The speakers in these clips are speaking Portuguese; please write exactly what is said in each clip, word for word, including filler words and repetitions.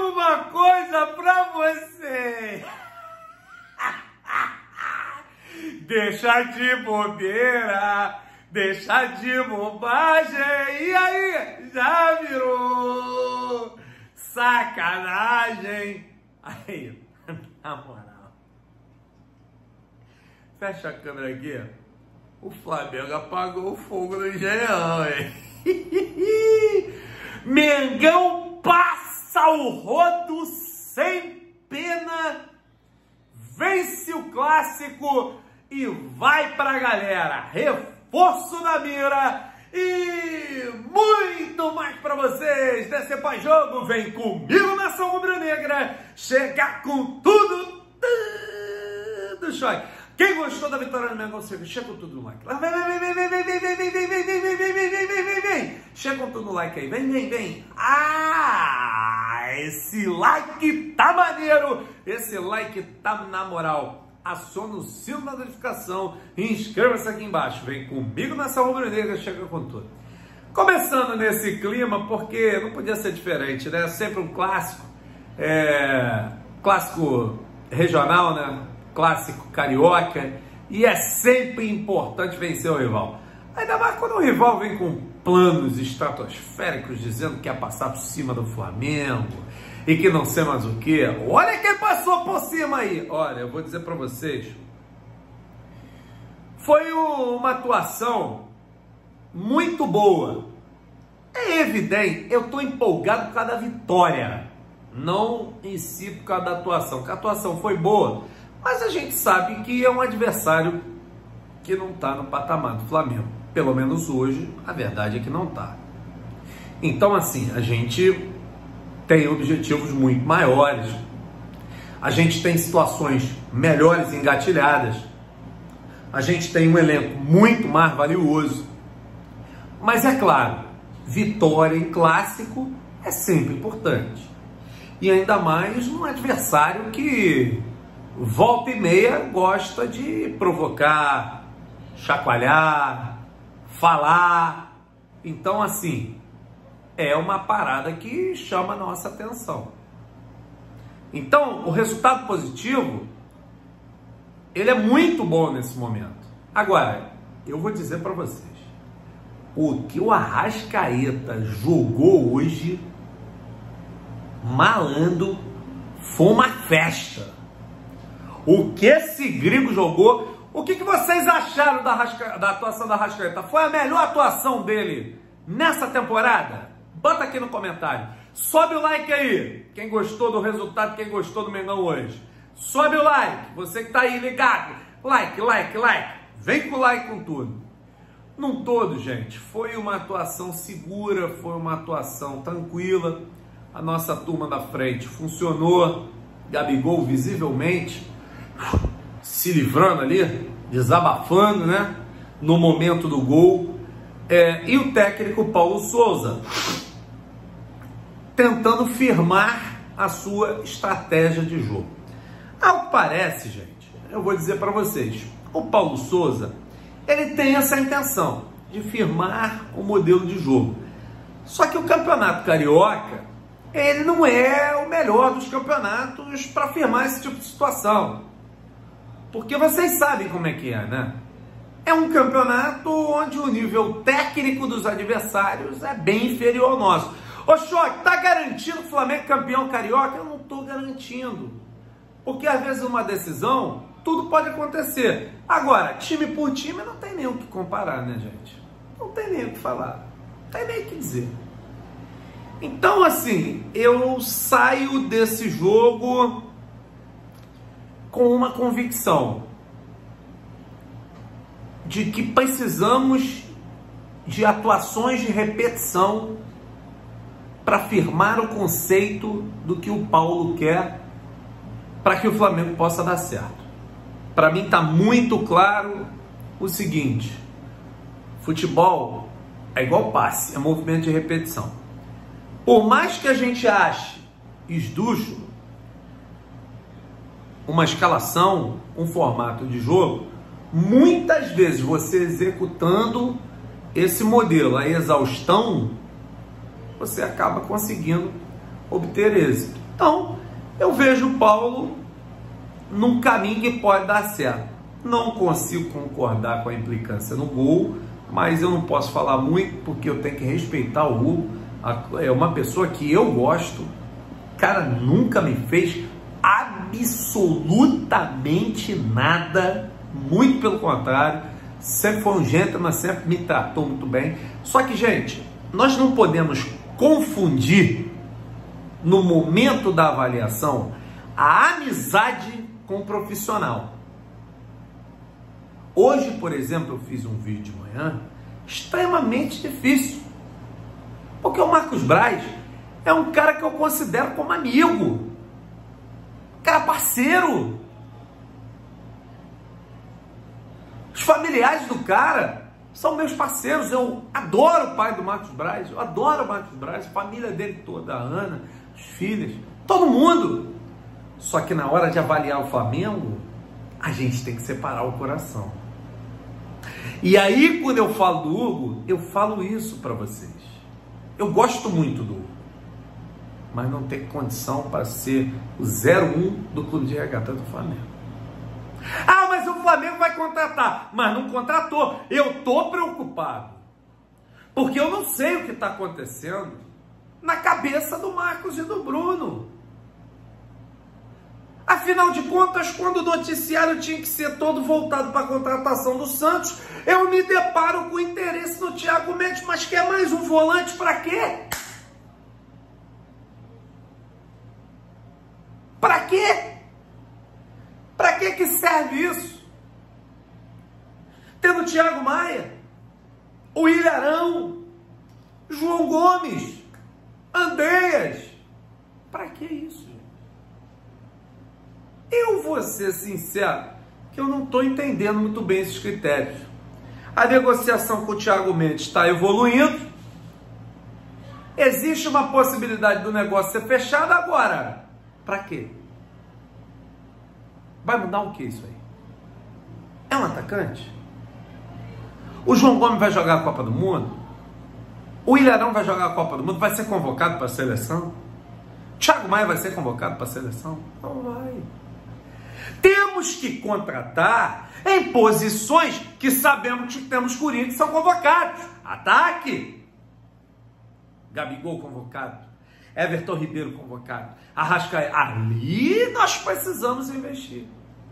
uma coisa pra você. Deixa de bobeira, deixa de bobagem. E aí, já virou sacanagem. Aí, na moral. Fecha a câmera aqui. O Flamengo apagou o fogo no Engenhão, hein? Mengão passa o rodo sem pena, vence o clássico e vai pra galera. Reforço na mira e muito mais pra vocês desse pós-jogo. Vem comigo, nação rubro-negra, chegar com tudo, tudo choque. Quem gostou da vitória do Mengão, chega com tudo no like. Vem, vem, vem, vem, vem, vem, vem, vem, vem, vem, vem, vem, vem, vem, vem, vem, vem, vem. Chega com tudo no like aí. Vem, vem, vem. Ah, esse like tá maneiro. Esse like tá na moral. Aciona o sino da notificação e inscreva-se aqui embaixo. Vem comigo nessa rubro-negra, chega com tudo. Começando nesse clima, porque não podia ser diferente, né? Sempre um clássico. É... Clássico regional, né? Clássico carioca, e é sempre importante vencer o rival. Ainda mais quando o rival vem com planos estratosféricos dizendo que quer passar por cima do Flamengo e que não sei mais o que. Olha quem passou por cima aí. Olha, eu vou dizer para vocês, foi uma atuação muito boa. É evidente, eu estou empolgado por causa da vitória, não em si por causa da atuação, porque a atuação foi boa. Mas a gente sabe que é um adversário que não está no patamar do Flamengo. Pelo menos hoje, a verdade é que não está. Então, assim, a gente tem objetivos muito maiores. A gente tem situações melhores engatilhadas. A gente tem um elenco muito mais valioso. Mas, é claro, vitória em clássico é sempre importante. E ainda mais um adversário que volta e meia gosta de provocar, chacoalhar, falar. Então, assim, é uma parada que chama a nossa atenção. Então, o resultado positivo, ele é muito bom nesse momento. Agora, eu vou dizer para vocês, o que o Arrascaeta jogou hoje, malandro, foi uma festa. O que esse gringo jogou? O que, que vocês acharam da, Rasca... da atuação da Arrascaeta? Foi a melhor atuação dele nessa temporada? Bota aqui no comentário. Sobe o like aí. Quem gostou do resultado, quem gostou do Mengão hoje. Sobe o like. Você que tá aí ligado. Like, like, like. Vem com o like com tudo. Num todo, gente, foi uma atuação segura, foi uma atuação tranquila. A nossa turma da frente funcionou. Gabigol visivelmente se livrando ali, desabafando, né? No momento do gol. É, e o técnico Paulo Souza tentando firmar a sua estratégia de jogo. Ao que parece, gente, eu vou dizer para vocês, o Paulo Souza, ele tem essa intenção de firmar o modelo de jogo. Só que o campeonato carioca, ele não é o melhor dos campeonatos para firmar esse tipo de situação. Porque vocês sabem como é que é, né? É um campeonato onde o nível técnico dos adversários é bem inferior ao nosso. Ô Choque, tá garantindo o Flamengo campeão carioca? Eu não tô garantindo. Porque às vezes uma decisão, tudo pode acontecer. Agora, time por time não tem nem o que comparar, né, gente? Não tem nem o que falar. Não tem nem o que dizer. Então, assim, eu saio desse jogo com uma convicção de que precisamos de atuações de repetição para firmar o conceito do que o Paulo quer para que o Flamengo possa dar certo. Para mim está muito claro o seguinte: futebol é igual passe, é movimento de repetição. Por mais que a gente ache esdrúxulo uma escalação, um formato de jogo, muitas vezes você executando esse modelo, a exaustão, você acaba conseguindo obter êxito. Então, eu vejo o Paulo num caminho que pode dar certo. Não consigo concordar com a implicância no gol, mas eu não posso falar muito porque eu tenho que respeitar o Hugo. É uma pessoa que eu gosto. O cara nunca me fez absolutamente nada, muito pelo contrário, sempre foi um gentleman, sempre me tratou muito bem. Só que, gente, nós não podemos confundir no momento da avaliação a amizade com o profissional. Hoje, por exemplo, eu fiz um vídeo de manhã extremamente difícil, porque o Marcos Braz é um cara que eu considero como amigo, cara parceiro. Os familiares do cara são meus parceiros. Eu adoro o pai do Marcos Braz, eu adoro o Marcos Braz, a família dele toda, a Ana, os filhos, todo mundo. Só que na hora de avaliar o Flamengo, a gente tem que separar o coração. E aí, quando eu falo do Hugo, eu falo isso para vocês. Eu gosto muito do Hugo, mas não tem condição para ser o zero um do clube de regata do Flamengo. Ah, mas o Flamengo vai contratar. Mas não contratou. Eu tô preocupado, porque eu não sei o que está acontecendo na cabeça do Marcos e do Bruno. Afinal de contas, quando o noticiário tinha que ser todo voltado para a contratação do Santos, eu me deparo com interesse no Thiago Mendes. Mas quer mais um volante para quê? Para quê? Para que que serve isso? Tendo o Thiago Maia, o Ilharão, João Gomes, Andreas. Para que isso? Eu vou ser sincero que eu não estou entendendo muito bem esses critérios. A negociação com o Thiago Mendes está evoluindo. Existe uma possibilidade do negócio ser fechado agora. Para quê? Vai mudar o que isso aí? É um atacante? O João Gomes vai jogar a Copa do Mundo? O Ilharão vai jogar a Copa do Mundo? Vai ser convocado para a seleção? Thiago Maia vai ser convocado para a seleção? Não vai. Temos que contratar em posições que sabemos que temos curinhos que são convocados. Ataque. Gabigol convocado. Everton Ribeiro convocado. Arrascaeta. Ali nós precisamos investir.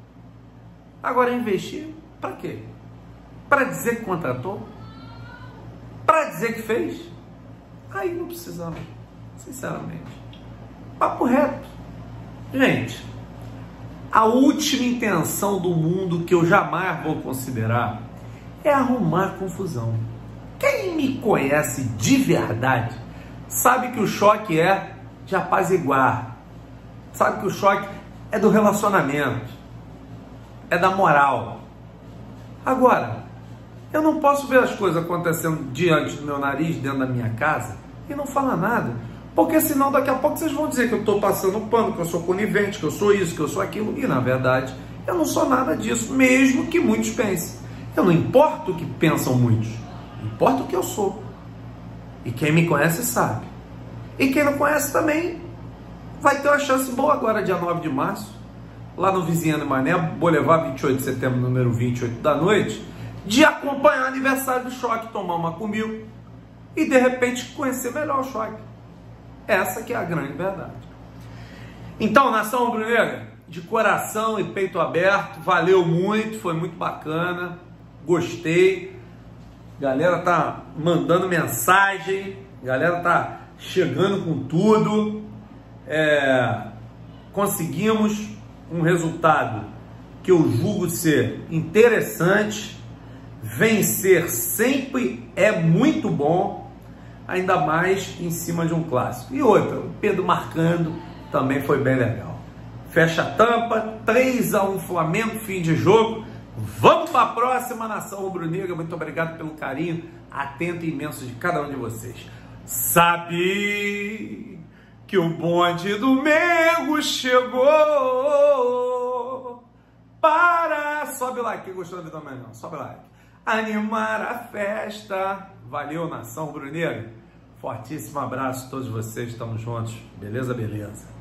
Agora, investir para quê? Para dizer que contratou? Para dizer que fez? Aí não precisamos, sinceramente. Papo reto. Gente, a última intenção do mundo que eu jamais vou considerar é arrumar confusão. Quem me conhece de verdade sabe que o choque é de apaziguar. Sabe que o choque é do relacionamento. É da moral. Agora, eu não posso ver as coisas acontecendo diante do meu nariz, dentro da minha casa, e não falar nada. Porque senão daqui a pouco vocês vão dizer que eu estou passando pano, que eu sou conivente, que eu sou isso, que eu sou aquilo. E na verdade, eu não sou nada disso, mesmo que muitos pensem. Eu não importo o que pensam muitos. Importa o que eu sou. E quem me conhece sabe. E quem não conhece também vai ter uma chance boa agora, dia nove de março, lá no Vizinhando Mané, Boulevard vinte e oito de setembro, número vinte e oito da noite, de acompanhar o aniversário do Choque, tomar uma comigo e de repente conhecer melhor o Choque. Essa que é a grande verdade. Então, nação rubro-negra, de coração e peito aberto, valeu muito, foi muito bacana, gostei. Galera tá mandando mensagem, galera tá chegando com tudo. É, conseguimos um resultado que eu julgo ser interessante. Vencer sempre é muito bom, ainda mais em cima de um clássico. E outra, o Pedro marcando também foi bem legal. Fecha a tampa, três a um Flamengo, fim de jogo. Vamos para a próxima, nação rubro-negra. Muito obrigado pelo carinho atento e imenso de cada um de vocês. Sabe que o bonde do Mengo chegou para... Sobe like, quem gostou do vídeo também não, sobe like. Animar a festa. Valeu, nação rubro-negra. Fortíssimo abraço a todos vocês, estamos juntos. Beleza, beleza.